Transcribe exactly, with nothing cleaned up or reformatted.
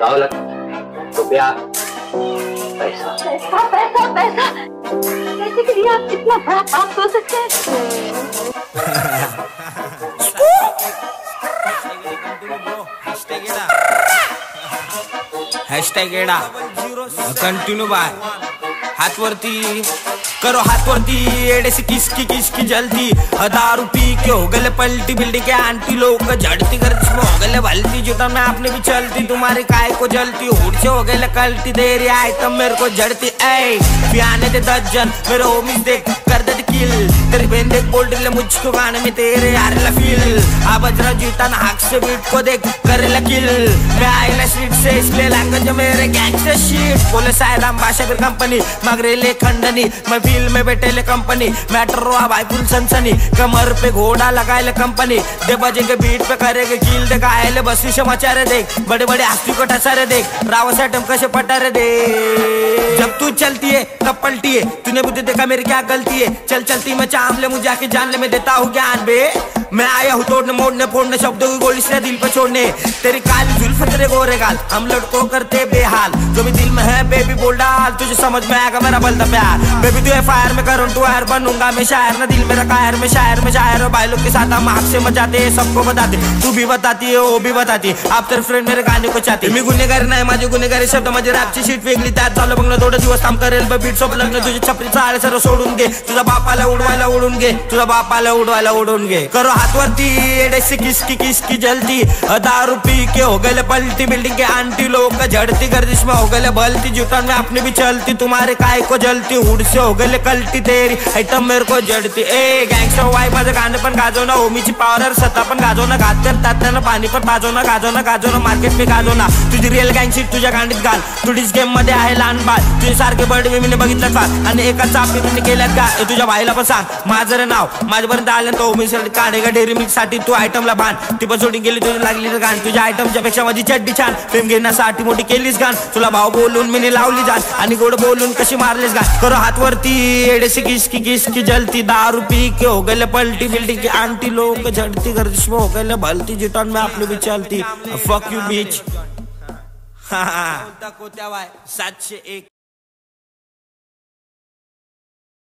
दौलत, रुपया, पैसा। पैसा पैसा पैसा कैसे के लिए आप इतना बड़ा पाप हो सकते हैं? हॅशटॅग एडा कंटिन्यू बाय हाथ वरती करो हाथ वरती एड़े से किसकी किसकी जलती दारू पी के हो गले पलटी बिल्डिंग के आंटी लोग झड़ती घर में हो गले भलती जुटा में आपने भी चलती तुम्हारी काय को जलती हुड से हो गले कल्टी दे रही आइटम मेरे को झड़ती ऐ पियाने दे दस जन मेरे होमीज देख कर दे किल तेरी बहन देख बोल रही मुझको गाने में तेरे यार ला फील आ बजरा जीता ना हाथ से बीट को देख करे ला किल मैं आईला स्ट्रीट से इसलिए लैंग्वेज मेरे गैंगस्टर शीट बोले सायराम भाषा फिर कंपनी मगरेले खंडनी मैं फील में बैठे ले कंपनी मैटर भाई फुल सनसनी कमर पे घोड़ा लगाए ले कंपनी दे बजेंगे बीट पे करेंगे कील दे गाए ले बस से मचारे देख बड़े बड़े हस्ती को ठसारे देख रावस आइटम कैसे पटारे दे जब तू चलती है तब पलटी है तूने मुझे देखा मेरी क्या गलती है चल चलती मैं चाम ले मुझे आके जान ले मैं देता हूँ ज्ञान बे मैं आया हूँ तोड़ने मोड़ने फोड़ने शब्दों की गोली से दिल पे छोड़ने तेरी काली जुल्फ तेरे गोरे गाल हम लड़कों करते बेहाल जो भी दिल में है बेबी बोल डाल तुझे समझ में आएगा मेरा बलदा प्यार बेबी तू फायर में करूँ तू हायर बनूंगा मैं शायर ना दिल मेरा कायर में शायर में शायर भाई लोग के साथ हम आँख से मचाते सबको बताते तू भी बताती है वो भी बताती आप तेरे फ्रेंड मेरे गाने को चाहते मी गुन्हेगारी नाही माझे गुन्हेगारी शब्द माझे रॅपची शीट वेगळी त्यात झालं बघ थोडं दिवस काम करेल बीट सोबत लग्न तुझे छपरी चाळे सर्व सोडून घे तुझा बापाला उडवायला उडून घे तुझा बापाला उडवायला उडून घे करो हाथ वरती एड़े से किसकी किसकी जलती दारू पी के हो गए पलटी बिल्डिंग के आंटी लोग झड़ती गर्दिश में हो गए बलती जुटान में अपनी भी चलती तुम्हारे काय को जलती हुड से हो गए कल्टी तेरी आइटम मेरे को जड़ती ए गैंगस्टर वाई माझं गाणं पण गाजव ना होमीची पावर सत्ता पण गाजव ना गात कर तात्यानं पाणी पण पाजव ना गाजव ना गाजव ना मार्केट में गाजव ना तुझी रिअल गँग शीट तुझ्या गांडीत घाल तुझीच गेम मध्ये आहे लहान बाळ तुझे सारखे बर्ड मी बघितलं का आणि एका चापी केल्यात का तुझ्या भाईला पण सांग माझं रे नाव माझ्यापर्यंत आलं तो होमी काढेगा डेअरी मिक्स साठी तू आयटमला बांध ती पण सोडून गेली तुझी लागली गाण तुझ्या आयटमच्या पेक्षा माझी चड्डी छान फेम घेण्यासाठी मोठी केलीस गाण तुला भाव बोलून मी लावली जाण आणि गोड बोलून कशी मारलीस गाण करो हाथ वरती एड़े से किसकी किसकी जलती दारू पी के हो गए पलटी बिल्डिंग की आंटी लोग झड़ती गर्दिश में हो गए भलती जिटन में आपने भी चलती फक यू बीच हाँ सातशे एक